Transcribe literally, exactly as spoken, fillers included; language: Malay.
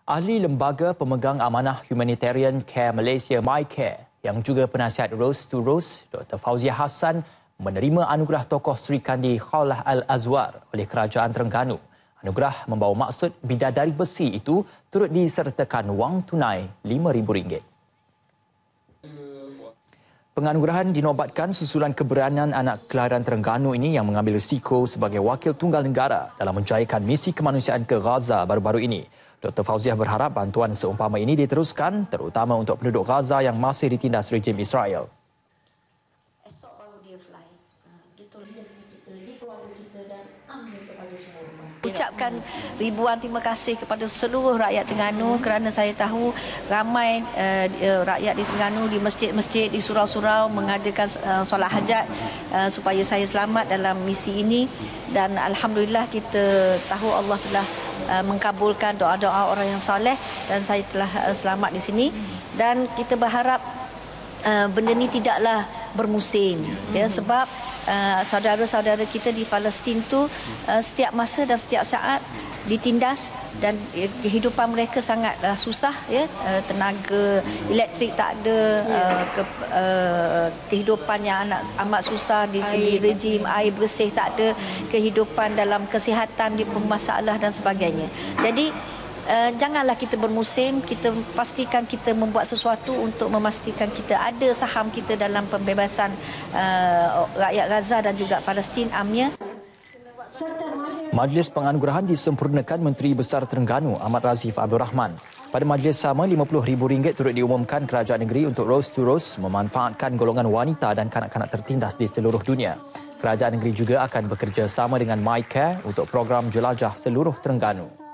Ahli Lembaga Pemegang Amanah Humanitarian Care Malaysia MyCare yang juga penasihat Rose to Rose, Doktor Fauziah Hassan menerima anugerah tokoh Sri Kandi Khawlah Al-Azwar oleh Kerajaan Terengganu. Anugerah membawa maksud bidadari besi itu turut disertakan wang tunai lima ribu ringgit. Penganugerahan dinobatkan susulan keberanian anak kelahiran Terengganu ini yang mengambil risiko sebagai wakil tunggal negara dalam menjayakan misi kemanusiaan ke Gaza baru-baru ini. Doktor Fauziah berharap bantuan seumpama ini diteruskan terutama untuk penduduk Gaza yang masih ditindas rejim Israel. Esok baru dia fly. Dia tolong kita, dia keluarga kita dan amin kepada semua rumah. Ucapkan ribuan terima kasih kepada seluruh rakyat Terengganu kerana saya tahu ramai uh, rakyat di Terengganu di masjid-masjid, di surau-surau mengadakan uh, solat hajat uh, supaya saya selamat dalam misi ini, dan alhamdulillah kita tahu Allah telah uh, mengkabulkan doa-doa orang yang soleh dan saya telah uh, selamat di sini, dan kita berharap uh, benda ini tidaklah bermusim, ya, sebab uh, saudara-saudara kita di Palestin tu uh, setiap masa dan setiap saat ditindas dan uh, kehidupan mereka sangatlah susah, ya, uh, tenaga elektrik tak ada, uh, ke, uh, kehidupan yang amat, amat susah di, di rejim, air bersih tak ada, kehidupan dalam kesihatan di bermasalah dan sebagainya. Jadi Uh, janganlah kita bermusim, kita pastikan kita membuat sesuatu untuk memastikan kita ada saham kita dalam pembebasan uh, rakyat Gaza dan juga Palestin amnya. Majlis penganugerahan disempurnakan Menteri Besar Terengganu Ahmad Razif Abdul Rahman. Pada majlis sama, lima puluh ribu ringgit turut diumumkan kerajaan negeri untuk Rose to Rose memanfaatkan golongan wanita dan kanak-kanak tertindas di seluruh dunia. Kerajaan negeri juga akan bekerjasama dengan MyCare untuk program jelajah seluruh Terengganu.